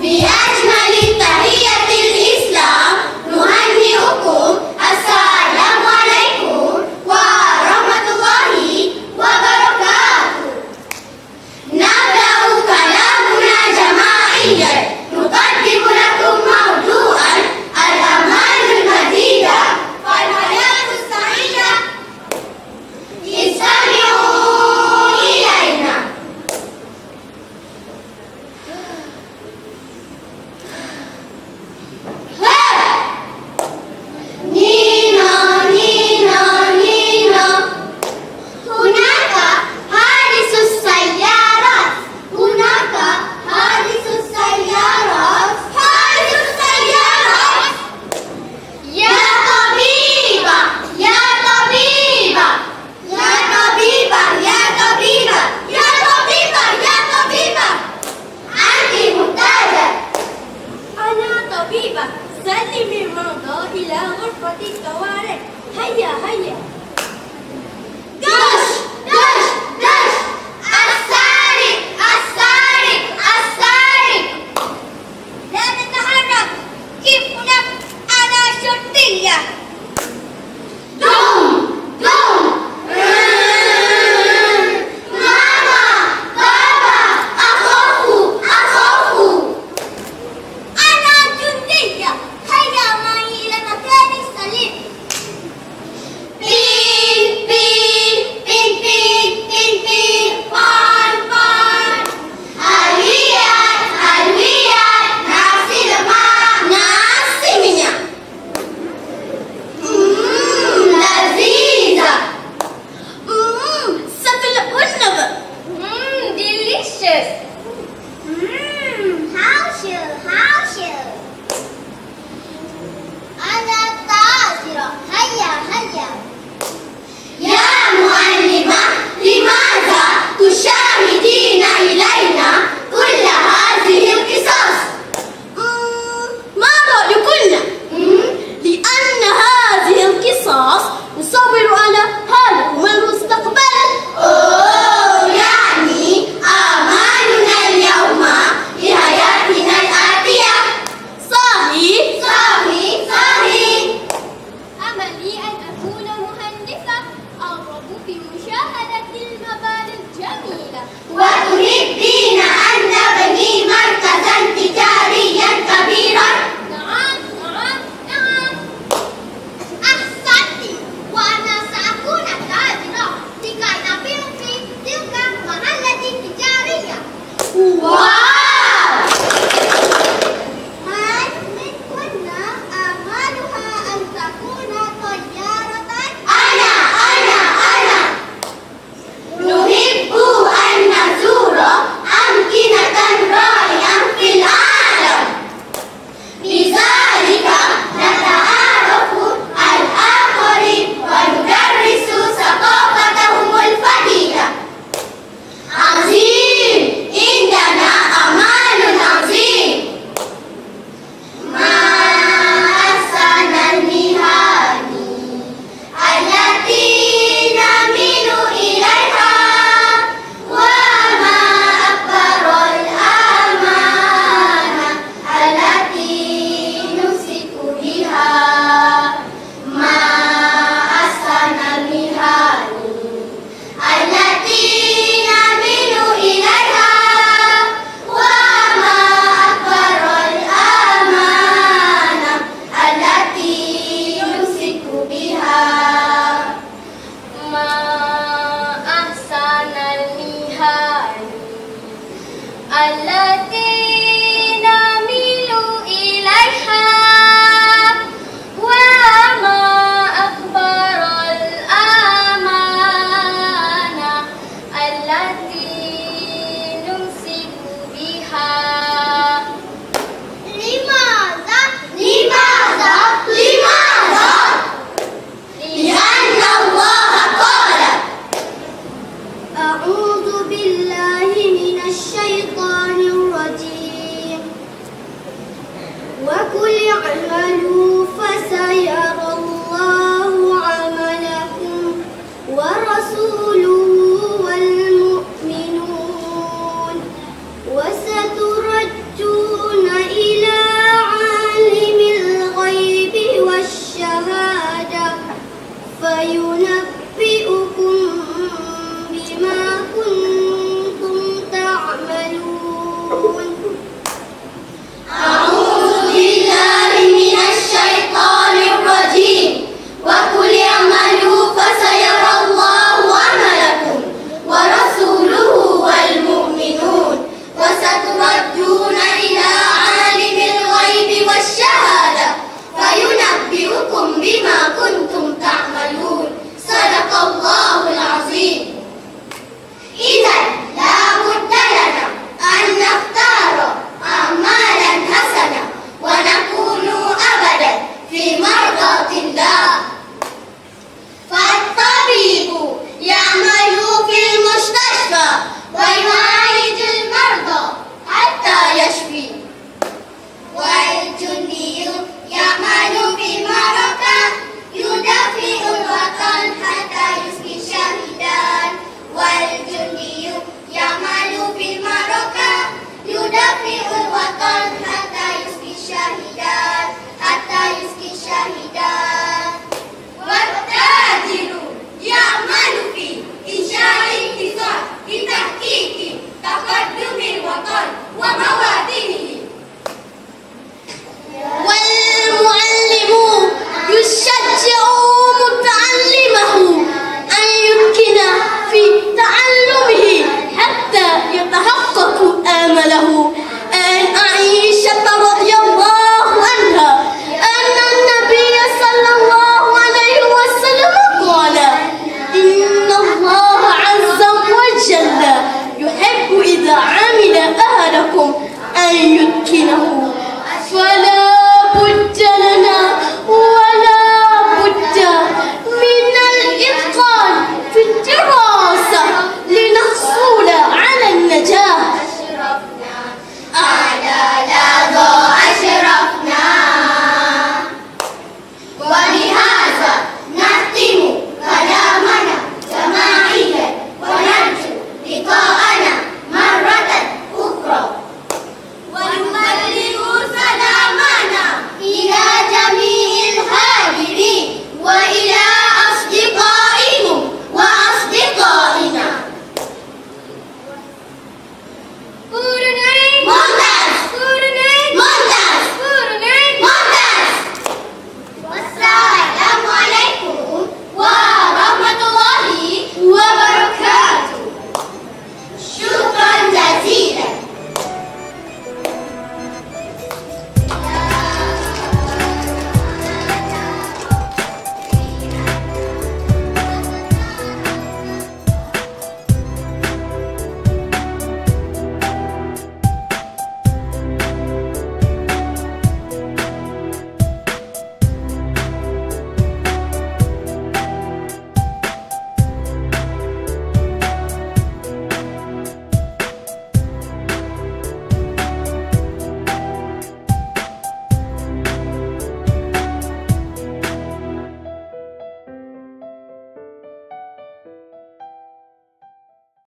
بأجمل تحية الإسلام نهنئكم السلام عليكم ورحمة الله وبركاته. نبدأ كلامنا جماعيا، نقدم لكم موضوعا الأعمال المديدة والحياة السعيدة. استمعوا إلينا. نينا نينا نينا، هناك حادث السيارات، هناك حادث السيارات، حادث السيارات. يا طبيبة يا طبيبة يا طبيبة يا طبيبة يا طبيبة يا طبيبة، أنت محتاجة. أنا طبيبة، سلمي المرضى إلى غرفة الطوارئ. هيا هيا. دش دش دش، السارق السارق السارق. لا تتحرك، كيف هناك؟ أنا شرطية. دم دم. ماما بابا، أخاف أخاف. أنا جندية، هيا معي إلى مكان سليم. بين بين بين بين بين بين، بان بان. هلويات هلويات، nasi lemak, nasi minyak. لذيذة. سفل النب. delicious. حوشر حوشر. أنا طائرة، هيا هيا. يا معلمة، لماذا تشاهدين إلينا كل هذه القصص؟ ما رأيكن؟ لأن هذه القصص تصور على حالكم المستقبل. أوه، يعني آمالنا اليوم لحياتنا الآتية. صحيح. صحيح صحيح. أملي أن أكون مهندسة، أرغب في مشاهدة المباني الجميلة. وتحبين أن تبني مركزا تجاريا كبيرا؟ نعم نعم نعم. أحسنت، وأنا سأكون تاجرة لكي نبيع في تلك المحلة التجارية. واو. هل منكن آمالها أن تكون طيارة؟ أنا نحب أن نزور أمكنة رائعة في العالم، لذلك نتعرف الآخرين وندرس ثقافتهم الفريدة. عظيم، عندنا أمال عظيم. ما أحسن المهن التي نميل إليها، وما أكبر الأمانة التي نمسك بها. ما أحسن المهن التي نميل إليها، وما أكبر الأمانة التي نمسك بها. ما أحسن المهن التي نميل إليها، وما أكبر الأمانة التي نمسك بها. لماذا؟ لماذا؟ لماذا؟ لأن الله قال. أعوذ بالله من الشيطان الرجيم. فينبئكم بما كنتم تعملون. أعوذ بالله من الشيطان الرجيم. وقل اعملوا فسيرى الله عملكم ورسوله والمؤمنون وستردون إلى عالم الغيب والشهادة فينبئكم بما كنتم تعملون. صدق الله العظيم. إذا لا بد لنا أن نختار أعمالا حسنة ونكون أبدا في مرضاة الله. فالطبيب يعمل في المستشفى ويعالج المرضى حتى يشفي، والجندي يعمل في معركة يدافع الوطن حتى يسقي الشهيدان، والجندي يعمل في معركة يدافع الوطن حتى يسقي الشهيدان، حتى يسقي الشهيدان. والتاجر يعمل في إنشاء اقتصاد لتحقيق تقدم الوطن وموارد